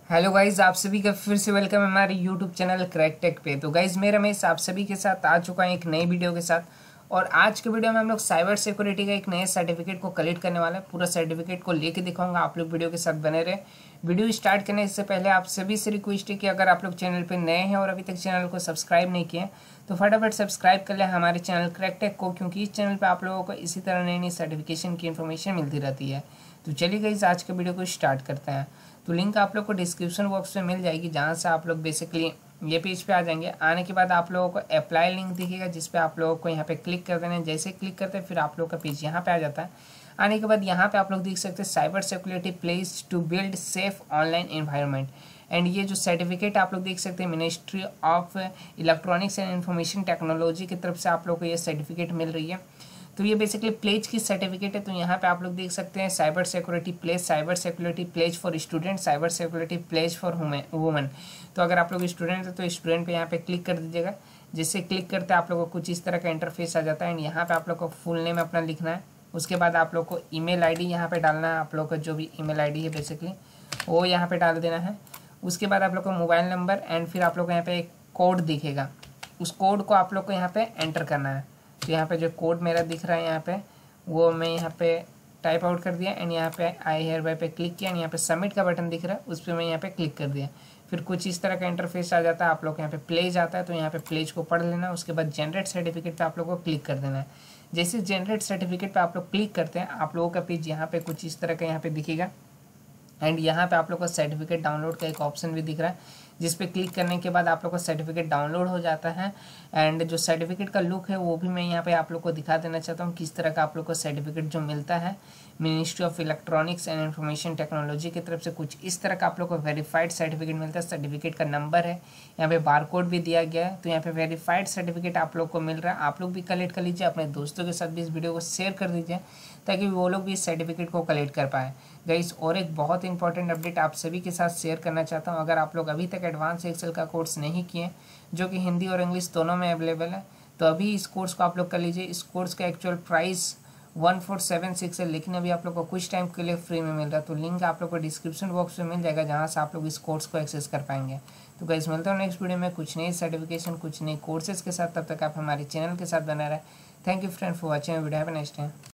Hello guys, आप सभी का फिर से वेलकम है हमारे यूट्यूब चैनल क्रैक टेक पे। तो गाइज मैं रमेश आप सभी के साथ आ चुका हूँ एक नई वीडियो के साथ। और आज के वीडियो में हम लोग साइबर सिक्योरिटी का एक नए सर्टिफिकेट को कलेक्ट करने वाला है। पूरा सर्टिफिकेट को लेके दिखाऊंगा, आप लोग वीडियो के साथ बने रहे। वीडियो स्टार्ट करने से पहले आप सभी से रिक्वेस्ट है कि अगर आप लोग चैनल पर नए हैं और अभी तक चैनल को सब्सक्राइब नहीं किए तो फटाफट सब्सक्राइब कर लें हमारे चैनल क्रैक टेक को, क्योंकि इस चैनल पर आप लोगों को इसी तरह नई नई सर्टिफिकेशन की इन्फॉर्मेशन मिलती रहती है। तो चलिए गाइज आज के वीडियो को स्टार्ट करते हैं। तो लिंक आप लोग को डिस्क्रिप्शन बॉक्स में मिल जाएगी, जहाँ से आप लोग बेसिकली ये पेज पे आ जाएंगे। आने के बाद आप लोगों को अप्लाई लिंक दिखेगा, जिस पे आप लोगों को यहाँ पे क्लिक कर देना है। जैसे क्लिक करते हैं फिर आप लोग का पेज यहाँ पे आ जाता है। आने के बाद यहाँ पे आप लोग देख सकते हैं cyber security place to build safe online environment. And ये जो सर्टिफिकेट आप लोग देख सकते हैं ministry of electronics and information technology की तरफ से आप लोग को ये सर्टिफिकेट मिल रही है। तो ये बेसिकली प्लेज की सर्टिफिकेट है। तो यहाँ पे आप लोग देख सकते हैं cyber security pledge for student, cyber security pledge for women. तो अगर आप लोग स्टूडेंट हैं तो स्टूडेंट पे यहाँ पे क्लिक कर दीजिएगा। जिससे क्लिक करते आप लोगों को कुछ इस तरह का इंटरफेस आ जाता है। एंड यहाँ पे आप लोग को फुल नेम अपना लिखना है। उसके बाद आप लोग को ईमेल आईडी यहाँ पे डालना है। आप लोग का जो भी ईमेल आईडी है बेसिकली वो यहाँ पे डाल देना है। उसके बाद आप लोग को मोबाइल नंबर एंड फिर आप लोग को यहाँ पे एक कोड दिखेगा, उस कोड को आप लोग को यहाँ पे एंटर करना है। तो यहाँ पे जो कोड मेरा दिख रहा है यहाँ पे वो मैं यहाँ पे टाइप आउट कर दिया। एंड यहाँ पे आई हेयर बाय पे क्लिक किया। एंड यहाँ पे सबमिट का बटन दिख रहा है, उस पर मैं यहाँ पे क्लिक कर दिया। फिर कुछ इस तरह का इंटरफेस आ जाता है। आप लोग यहाँ पे प्लेज आता है, तो यहाँ पे प्लेज को पढ़ लेना। उसके बाद जनरेट सर्टिफिकेट पे आप लोग को क्लिक कर देना है। जैसे जनरेट सर्टिफिकेट पे आप लोग क्लिक करते हैं, आप लोगों का पेज यहाँ पे कुछ इस तरह का यहाँ पे दिखेगा। एंड यहाँ पे आप लोग को सर्टिफिकेट डाउनलोड का एक ऑप्शन भी दिख रहा है, जिस पे क्लिक करने के बाद आप लोग का सर्टिफिकेट डाउनलोड हो जाता है। एंड जो सर्टिफिकेट का लुक है वो भी मैं यहाँ पे आप लोग को दिखा देना चाहता हूँ, किस तरह का आप लोग को सर्टिफिकेट जो मिलता है ministry of electronics and information technology की तरफ से। कुछ इस तरह का आप लोग को वेरीफाइड सर्टिफिकेट मिलता है। सर्टिफिकेट का नंबर है, यहाँ पे बारकोड भी दिया गया है। तो यहाँ पे वेरीफाइड सर्टिफिकेट आप लोग को मिल रहा है। आप लोग भी कलेक्ट कर लीजिए, अपने दोस्तों के साथ भी इस वीडियो को शेयर कर दीजिए ताकि वो लोग भी इस सर्टिफिकेट को कलेक्ट कर पाए। गाइस और एक बहुत इंपॉर्टेंट अपडेट आप सभी के साथ शेयर करना चाहता हूं। अगर आप लोग अभी तक एडवांस एक्सेल का कोर्स नहीं किए, जो कि हिंदी और इंग्लिश दोनों में अवेलेबल है, तो अभी इस कोर्स को आप लोग कर लीजिए। इस कोर्स का एक्चुअल प्राइस 1476 है, लेकिन अभी आप लोग को कुछ टाइम के लिए फ्री में मिल रहा है। तो लिंक आप लोग को डिस्क्रिप्शन बॉक्स में मिल जाएगा, जहाँ से आप लोग इस कोर्स को एक्सेस कर पाएंगे। तो गाइस मिलता हूँ नेक्स्ट वीडियो में कुछ नई सर्टिफिकेशन, कुछ नई कोर्सेज के साथ। तब तक आप हमारे चैनल के साथ बना रहे। Thank you friend for watching video. Have a nice day.